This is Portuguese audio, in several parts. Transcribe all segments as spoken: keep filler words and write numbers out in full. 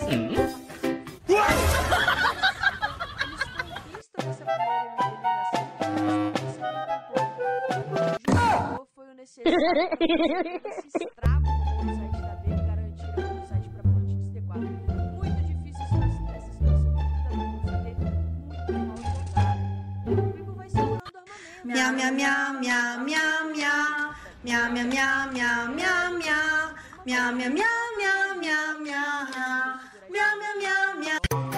Foi o necessário esse estrago no site da B e garantir o site para Ponte D quatro. Muito difícil essa situação, também você ter muito mal jogado. O Pipo vai segurando o armamento. Miau, miau, miau, miau, miau, miau. Miau, miau, miau, miau, miau, miau. Miau, miau, miau, miau, miau, miau. Miau, miau, miau, miau.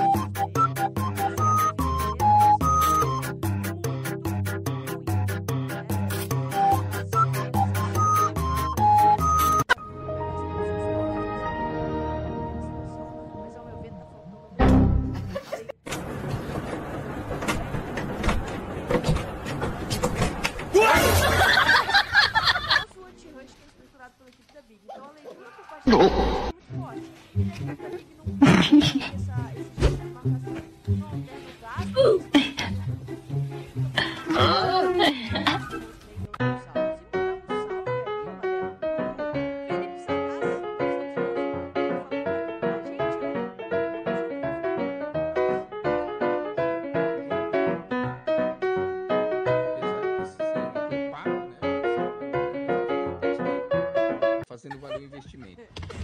Fazendo valer o investimento.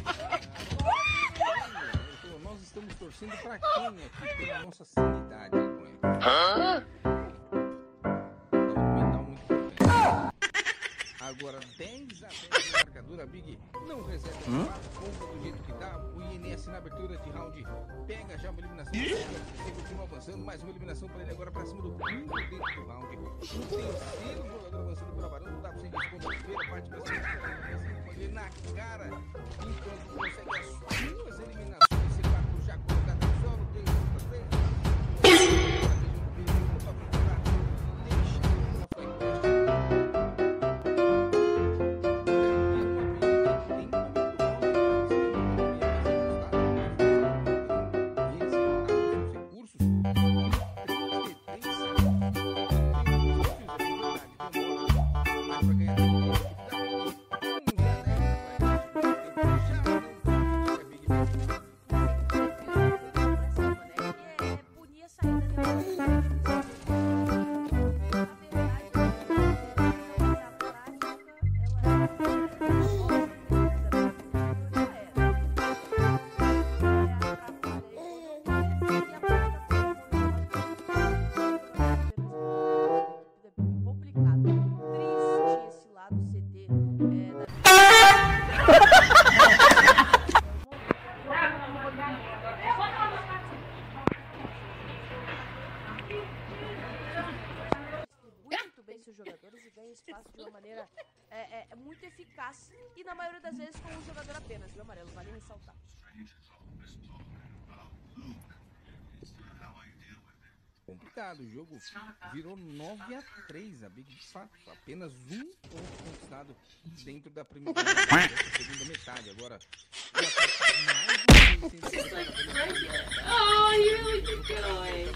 Nós estamos torcendo para quem aqui pela nossa sanidade, Hã? Agora dez a dez de marcadura, Big não reserva hum? quatro, do jeito que tá. O I N S na abertura de round pega já uma eliminação. Ele continua avançando, mais uma eliminação para ele agora para cima do Pingo dentro do round. O terceiro jogador avançando para varanda, não dá para você responder. Primeira parte para cima, ele na cara, enquanto consegue as suas eliminações. Esse quatro já colocado no solo, tem outra vez. Seus jogadores e ganha espaço de uma maneira é, é, muito eficaz e na maioria das vezes com um jogador apenas, viu, Amarelo? Vale ressaltar. Complicado, o jogo virou nove a três, a Big de fato, apenas um ponto conquistado dentro da primeira da segunda metade. Agora oh, you really keep going.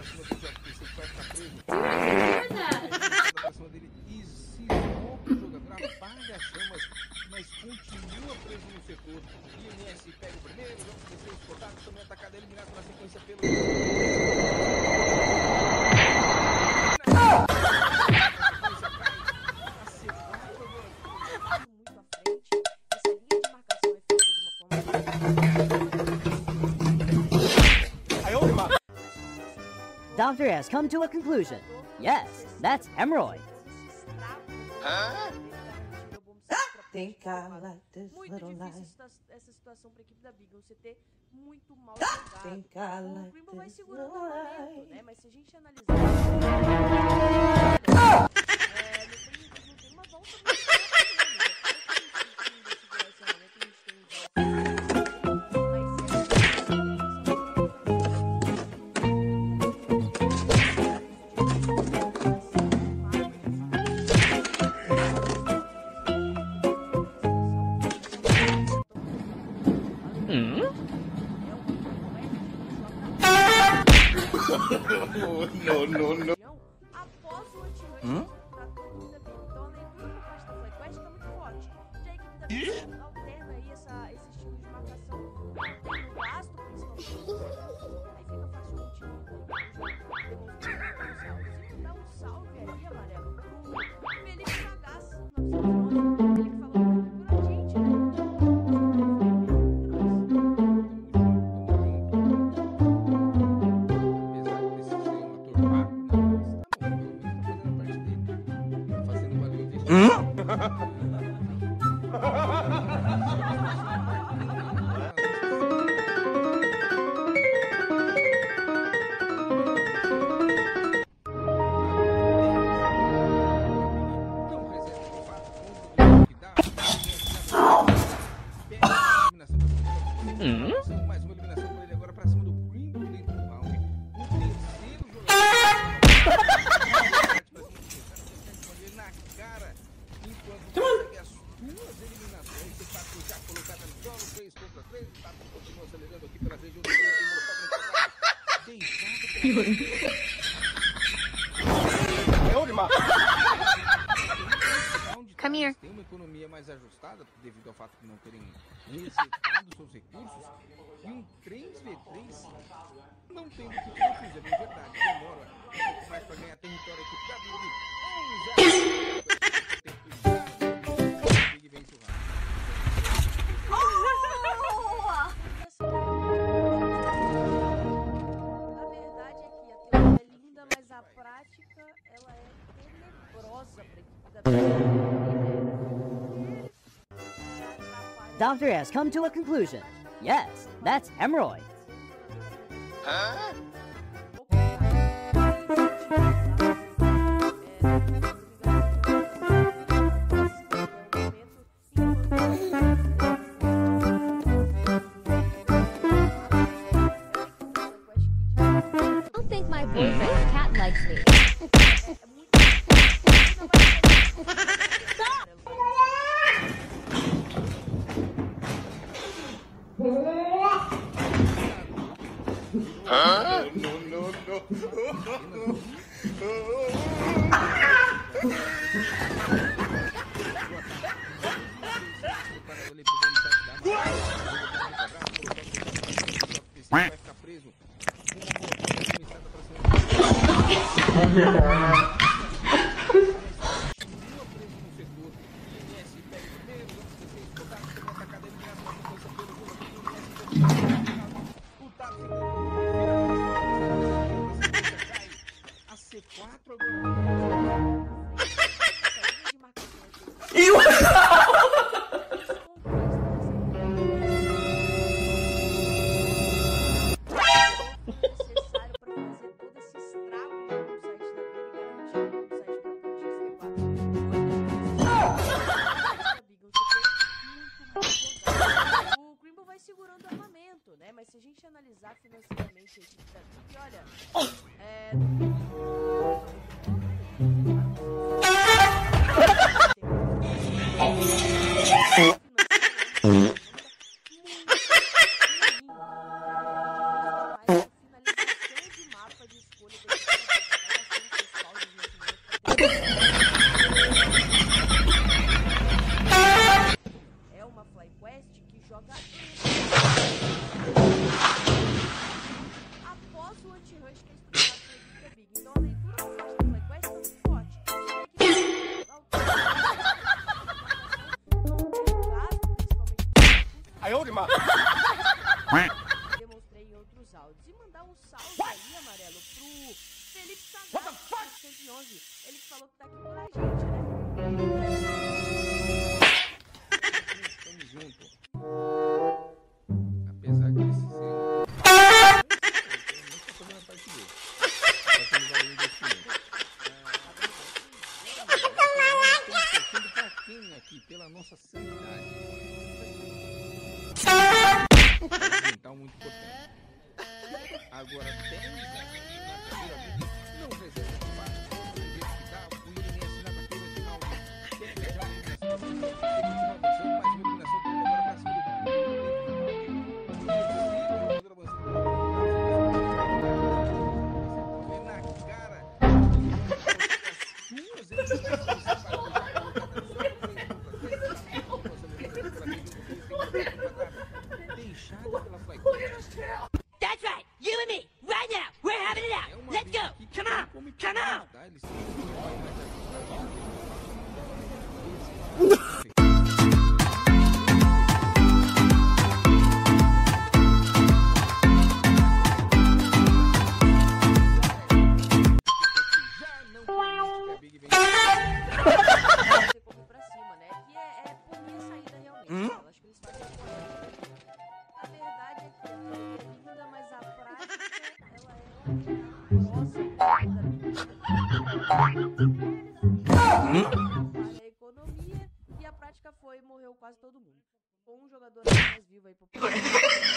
Mas continua preso no setor. I N S pega o primeiro, vamos descer os cortados, também atacado, eliminado na sequência pelo... Doctor has come to a conclusion. Yes, that's hemorrhoid. Huh? Think I like this muito little difícil life. essa situação para a equipe da Big, um C T muito mal jogado. Think I O like Grimble vai this segurando o little momento, life. né? Mas se a gente analisar, é, não, tem, não tem uma volta muito No, no, no. após o anti-rush Hum? da equipe da Big. Então a leitura por parte da FlyQuest está muito forte. Já a equipe da Big alterna aí essa, esse estilo de marcação no gasto, Hum? Mais uma eliminação para ele agora para cima do Grimble dentro do round. O terceiro jogador na cara enquanto consegue as duas eliminações. C quatro já colocada no solo, três contra três. O Tato continua acelerando aqui pela região do meio. Come here. Tem uma economia mais ajustada devido ao fato de não terem resetado seus recursos. E um três contra três não tem do que tirar é bem verdade. Demora um pouco mais para ganhar território aqui da Big. Big vence o round. A verdade é que a teoria é linda, mas a prática ela é tenebrosa para a equipe da Big. Doctor has come to a conclusion. Yes, that's hemorrhoid. Huh? I don't think my boyfriend's cat likes me. Huh? No, no, no. Vai ficar preso. A C quatro segurando o armamento, né? Mas se a gente analisar financeiramente a equipe da Big, olha, é... é uma FlyQuest que joga após o anti-rush que é estudado pela equipe da Big. Então a leitura da FlyQuest é muito forte. Demonstrei em outros áudios. E mandar um salve ali, Amarelo, pro Felipe Sagat, cento e onze. Ele que falou que tá aqui com a gente, né? Tamo junto. Apesar que esse sim. Eu não tô fazendo a parte dele. Tá sendo valor de investimento. Estamos torcendo pra quem aqui? Pela nossa sanidade. Ambiental muito importante. Agora tem na carreira Big, não reserva de fato. Do jeito que dá, o I N S na carteira de final. Pega já a eliminação. Ele continua avançando, mais uma eliminação para ele agora pra cima do Big. O terceiro jogador avançando. Na cara. As duas eliminações That's right, you and me, right now, we're having it out. Let's go, come on, come on. A economia e a prática foi morreu quase todo mundo. Com um jogador mais vivo aí pro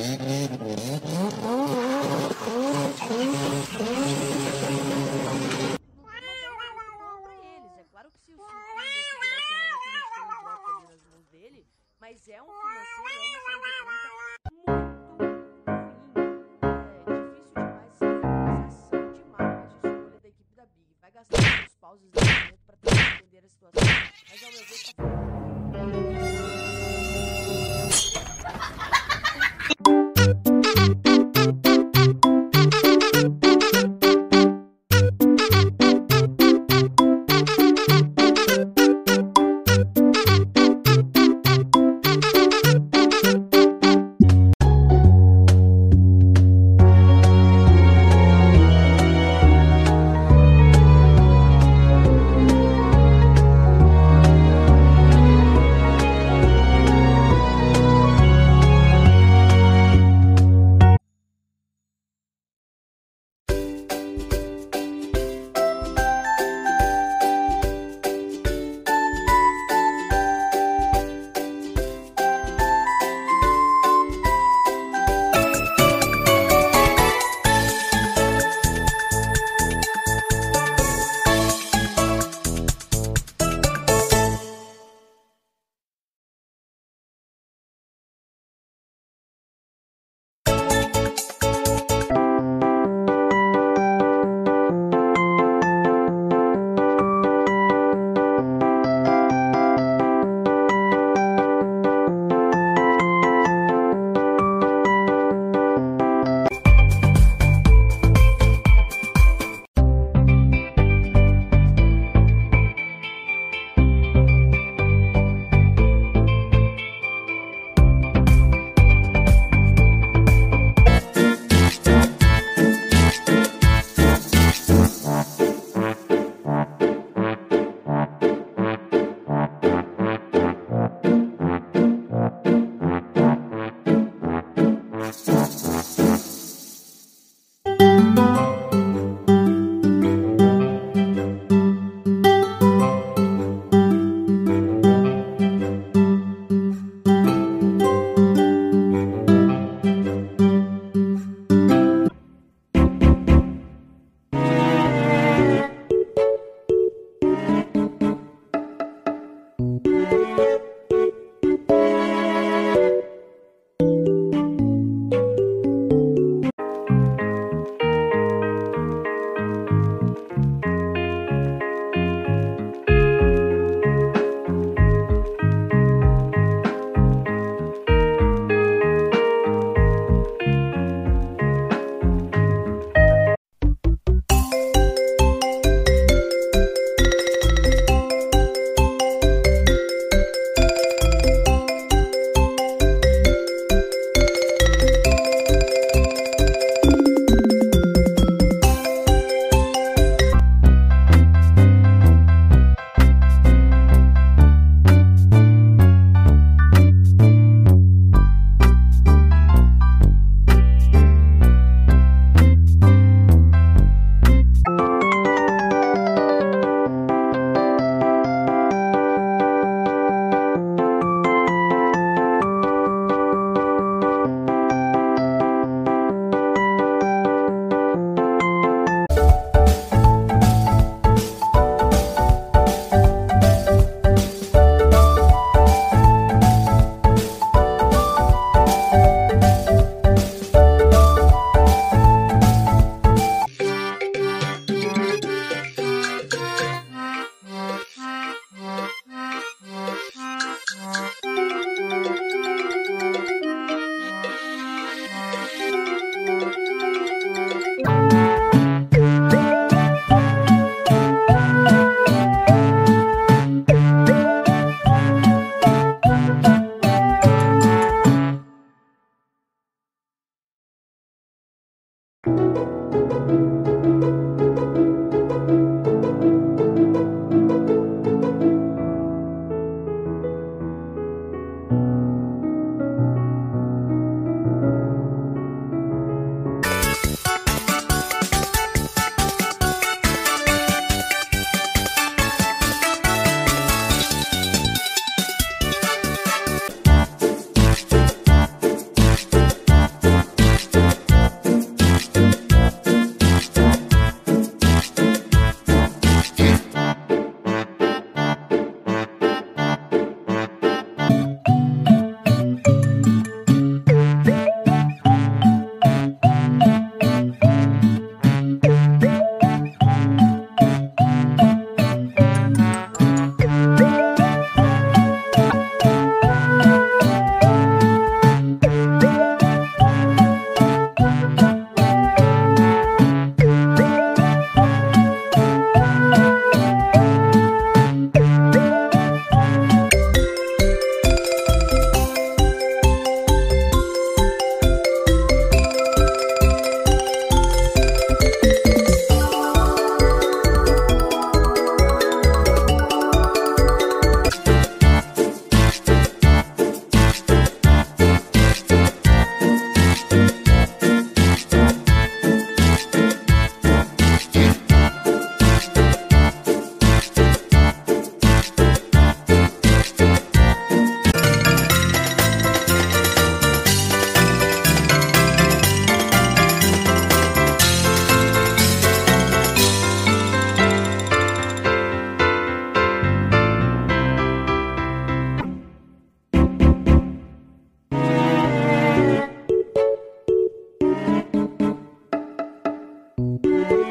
É claro que se o cinco ali nas mãos dele, mas é um financeiro, é uma saúde econômica muito ruim. É difícil demais essa organização de marcas de escolha da equipe da Big. Vai gastar os pauses nesse momento para tentar entender a situação, mas ao meu ver tá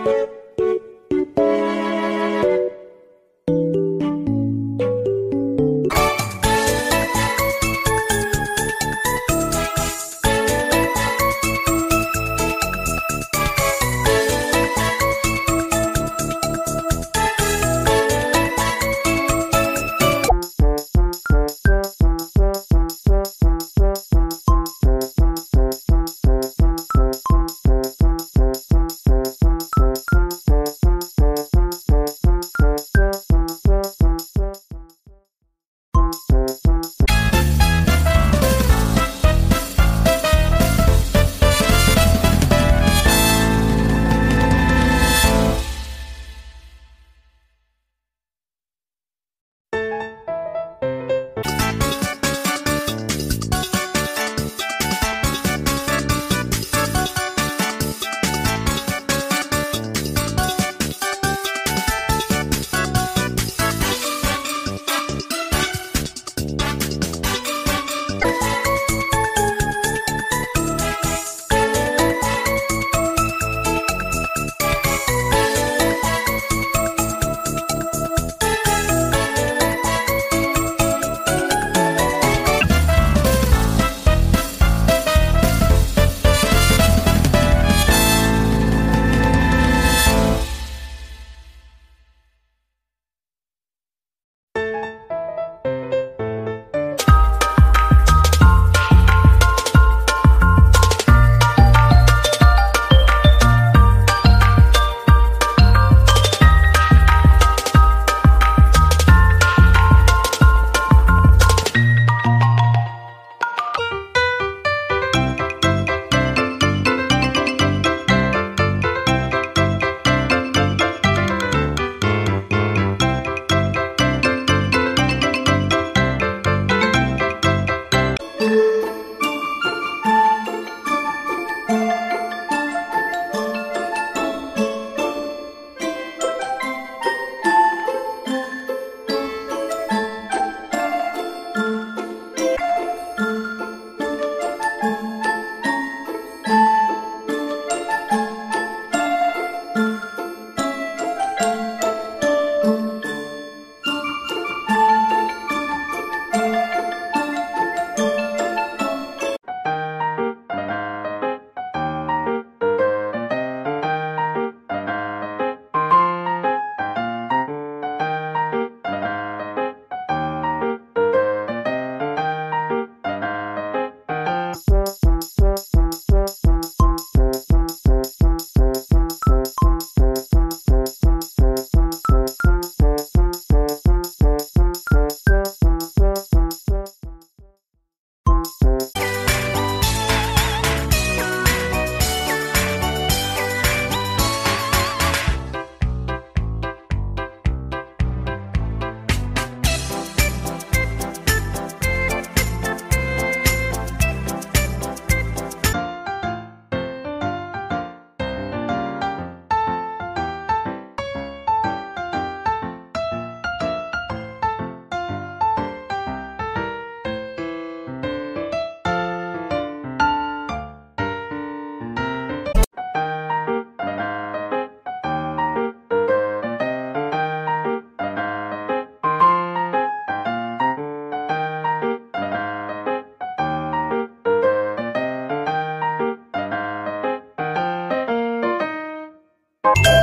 you